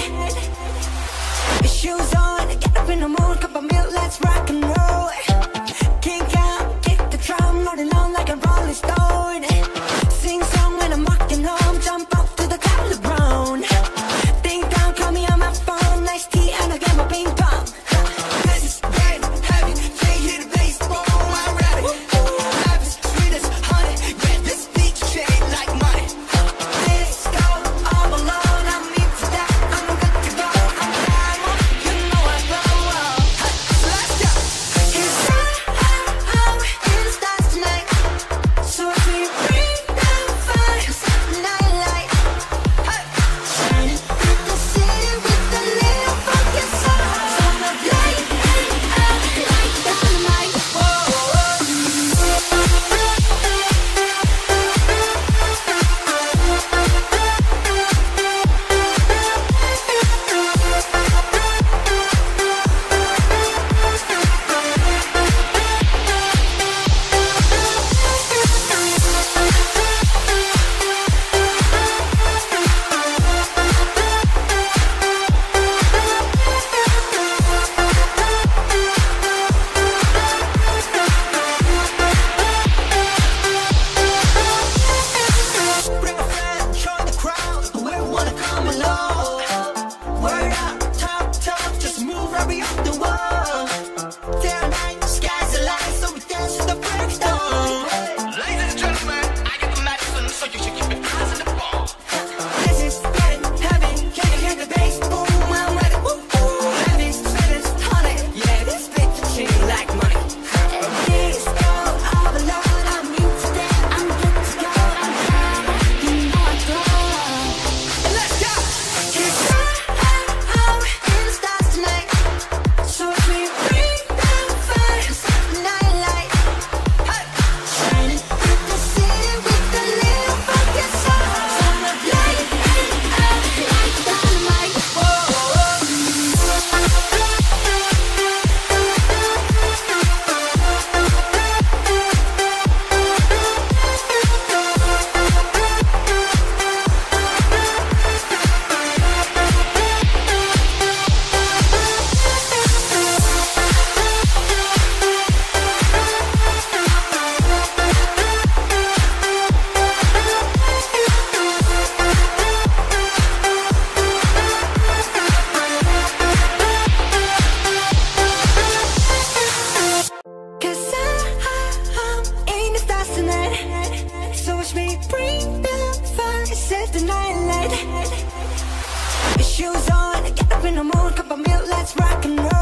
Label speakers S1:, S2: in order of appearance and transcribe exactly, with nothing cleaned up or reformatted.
S1: Shoes on, get up in the mood, cup of milk, let's rock and roll. Kink out, kick the drum, rolling on like a rolling stone. Sing song when I'm walking home, jump up to the top of the brown. Ding dong, call me on my phone, nice tea and I'll get my ping pong. This is getting heavy, can't hear the bass, boom, I'm ready. Life is sweet as honey, yeah, this beat shade like money. This go all alone, I'm into that, I'm good to go, I'm down, you know I go. Let's go. Cause I'm in the stars tonight, so if we bring the fire, set the night light. Shining through the city with a little fucking sun. So I'm light, light up, light dynamite. Bring a friend, join the crowd, whoever wanna come along. Word up, top, top, just move right up the wall. Day or night, sky's the line, so we dance to the break of dawn.
S2: Ladies and gentlemen, I get the medicine, so you should keep your eyes on the ball.
S1: This is getting heavy, can you hear the bass? Boom, I'm ready. Woo, woo. Heavy, sweet as honey, yeah, this bitch shit like money. This go all alone, I'm into that, I'm good to go, I'm down, you know I go. Let's go. Cause I'm in the stars tonight, so if we bring the fire, set the night light. Shining through the city with a little fucking sun. So I'm light, light up, like dynamite. Cause I'm in the stars tonight, so watch me bring the fire, set the night light. Shoes on, get up in the mood, cup of milk, let's rock and roll.